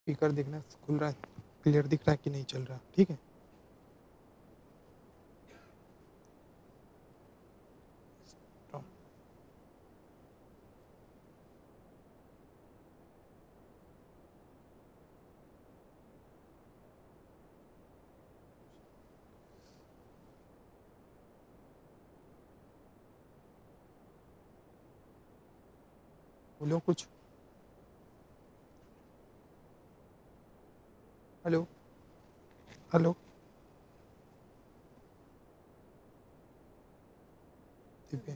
Speaker देखना खुल रहा है, क्लियर दिख रहा है कि नहीं चल रहा, ठीक है। बोलो कुछ। Hello hello. Divya,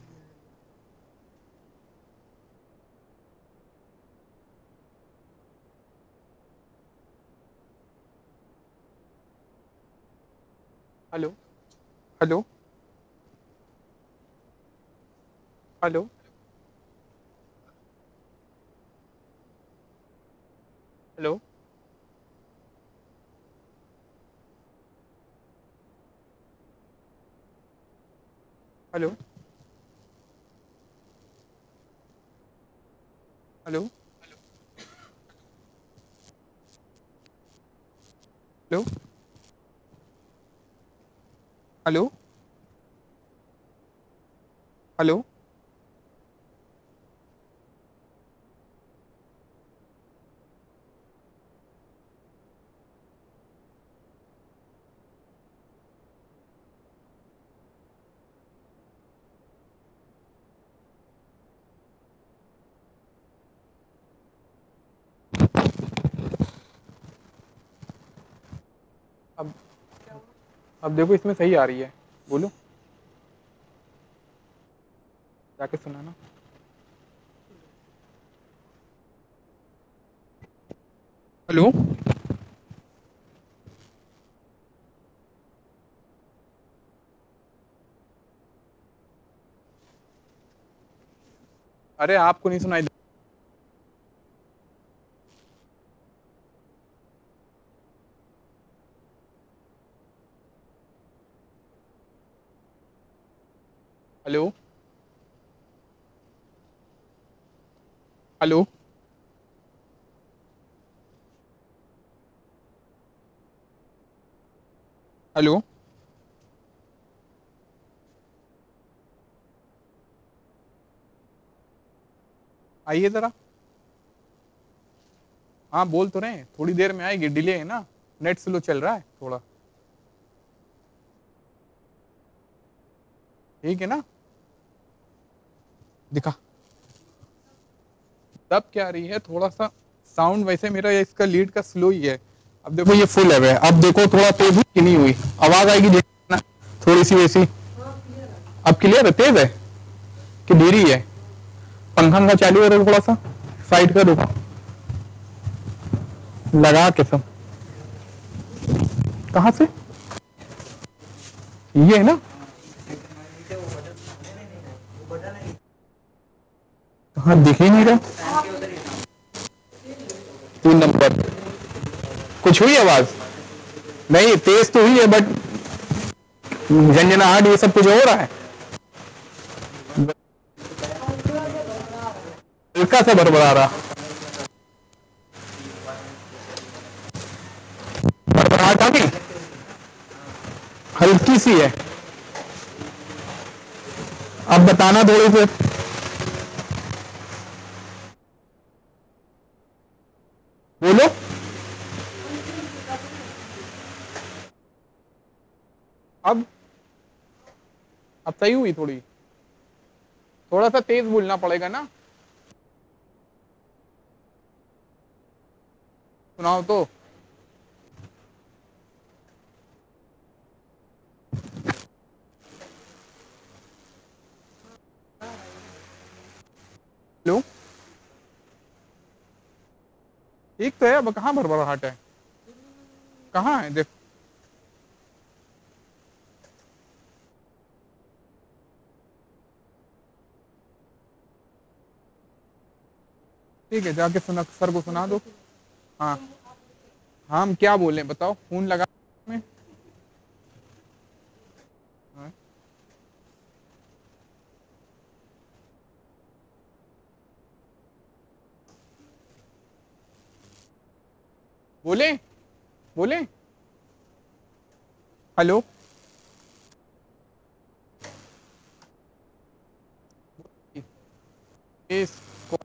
hello hello hello hello hello hello hello hello hello. अब अब देखो इसमें सही आ रही है, बोलो, जाके सुनाना। हेलो अरे आपको नहीं सुनाई हेलो हेलो हेलो आइए जरा। हाँ बोल तो रहे हैं, थोड़ी देर में आएगी, डिले है ना, नेट स्लो चल रहा है थोड़ा। ठीक है ना, दिखा। तब क्या रही है, थोड़ा सा साउंड वैसे मेरा इसका लीड का स्लो ही है। अब देखो ये फुल है, अब देखो थोड़ा तेज हुई कि नहीं हुई, आवाज आएगी ना थोड़ी सी वैसी। अब क्लियर है, तेज है कि धीरे है। पंखा का चालू है थोड़ा सा, साइड का रुको, लगा के सब। कहाँ से, ये है ना, हाँ दिख ही नहीं रहा। 3 नंबर कुछ हुई आवाज, नहीं तेज तो हुई है बट झंझनाहट ये सब कुछ हो रहा है, हल्का सा बड़बड़ा रहा। बड़बड़ाहट आ गई, हल्की सी है। अब बताना थोड़ी से, बोलो। अब अब सही हुई थोड़ी, थोड़ा सा तेज बोलना पड़ेगा ना। सुनाओ तो। हेलो, ठीक तो है, अब कहाँ भरभराहट है, कहाँ है देख। ठीक है, जाके सुना, सर को सुना दो। हाँ हाँ, हम क्या बोले बताओ, फोन लगा में। हाँ। बोले बोले हेलो। इस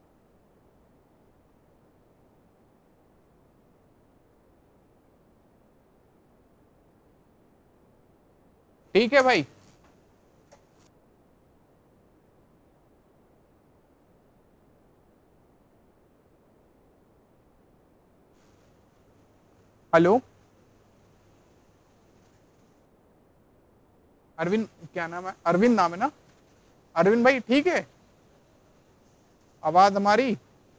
ठीक है भाई। हेलो अरविंद, क्या नाम है? अरविंद नाम है ना? अरविंद भाई ठीक है, आवाज हमारी।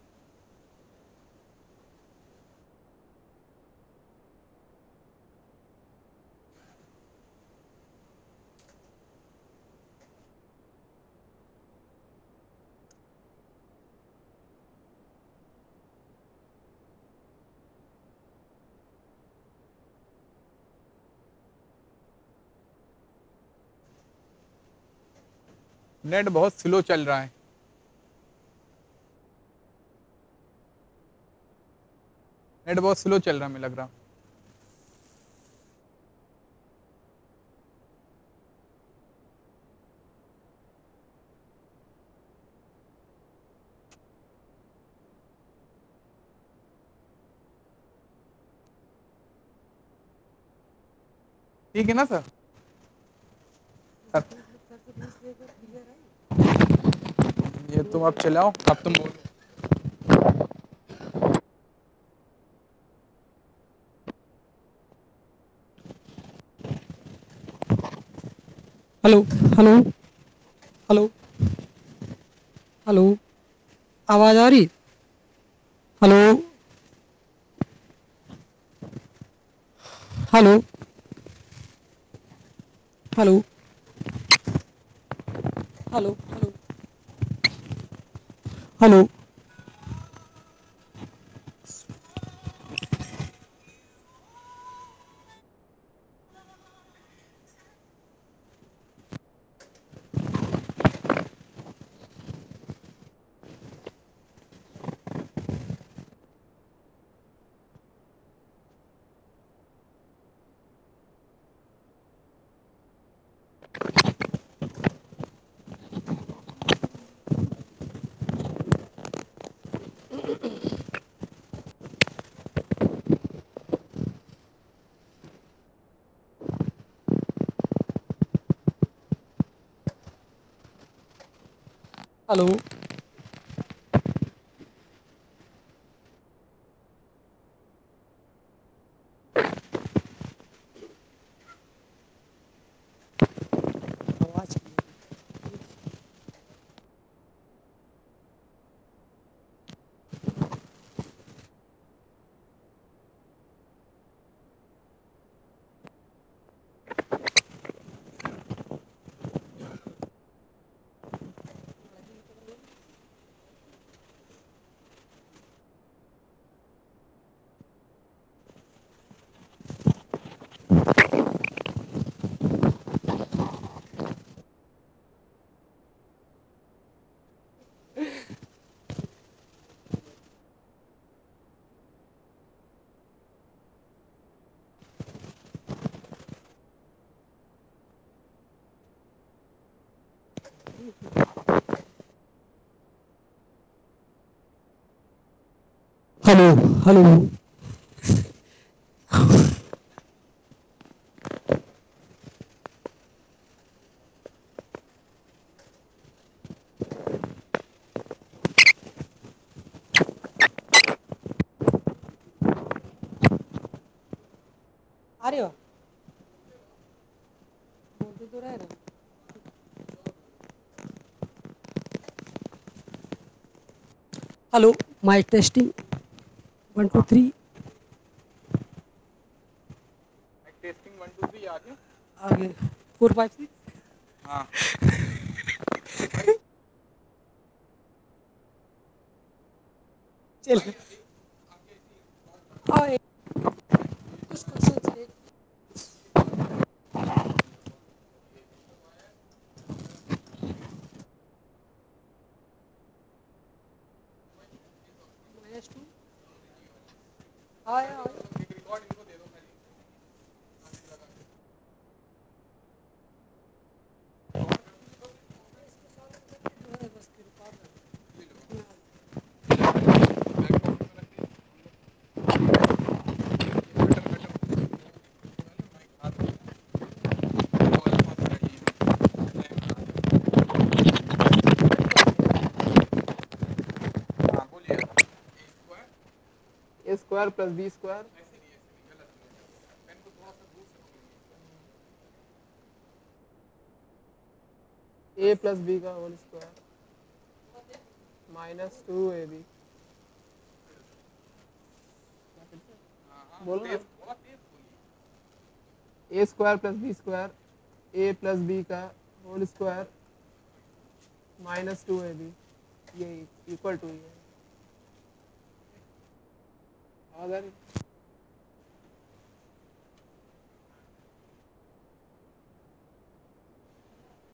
नेट बहुत स्लो चल रहा है। नेट बहुत स्लो चल रहा है, मुझे लग रहा। ठीक है ना सर? सर ये तुम अब चलाओ, अब तुम बोलो। हेलो हेलो हेलो हेलो, आवाज आ रही? Hello hello hello hello hello hello. Hello आवाज हेलो हेलो आ रहे हो? बोलते तो रहे ना। Hello, mic testing 1 2 3। टेस्टिंग 1 2 3 आगे। आगे 4 5 6। हाँ चल आओ, कुछ क्वेश्चन -2। हाँ स्क्वायर प्लस बी स्क्वायर ऐसे नहीं गलत पेन को थोड़ा सा दूर से पकड़िए। ए प्लस बी का होल स्क्वायर माइनस 2ab बोलो ना। थोड़ा तेज बोलिए। A square plus B square A plus B का होल स्क्वायर माइनस 2ab ये इक्वल टू ये।